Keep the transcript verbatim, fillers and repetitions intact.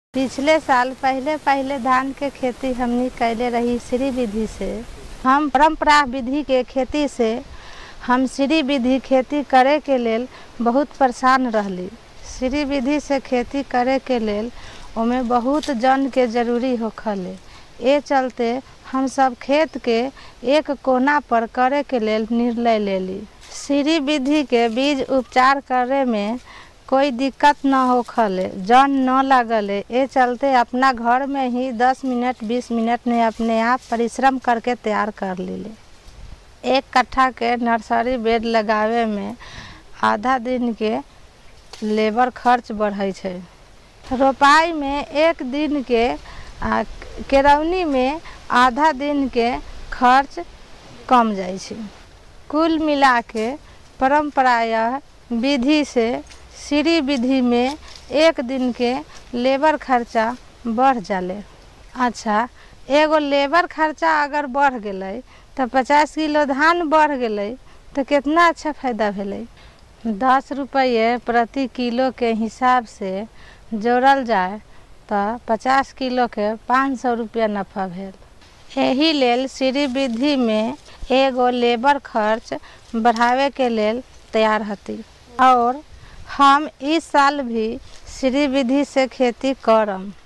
पिछले साल पहले पहले धान के खेती हमनी कैले रही श्री विधि से। हम परंपरा विधि के खेती से हम श्री विधि खेती करे के लेल बहुत परेशान रहली। श्री विधि से खेती करे के लेल ओमे बहुत जन के जरूरी होखले। ए चलते हम सब खेत के एक कोना पर करे के लेल निर्णय लेली। श्री विधि के बीज उपचार करे में कोई दिक्कत न होखले, जन न लगले। ए चलते अपना घर में ही दस मिनट बीस मिनट में अपने आप परिश्रम करके तैयार कर लीले। एक कट्ठा के नर्सरी बेड लगावे में आधा दिन के लेबर खर्च बढ़े छे। रोपाई में एक दिन के आ, केरौनी में आधा दिन के खर्च कम जाए छे। कुल मिला के परंपरा विधि से श्री विधि में एक दिन के लेबर खर्चा बढ़ जाले। अच्छा, एगो लेबर खर्चा अगर बढ़ गए तो पचास किलो धान बढ़ गए तो कितना अच्छा फायदा भेले। दस रुपये प्रति किलो के हिसाब से जोड़ल जाए तो पचास किलो के पाँच सौ रुपया नफा भेल। एही लेल श्री विधि में एगो लेबर खर्च बढ़ावे के लेल तैयार हती। और हम इस साल भी श्री विधि से खेती करम।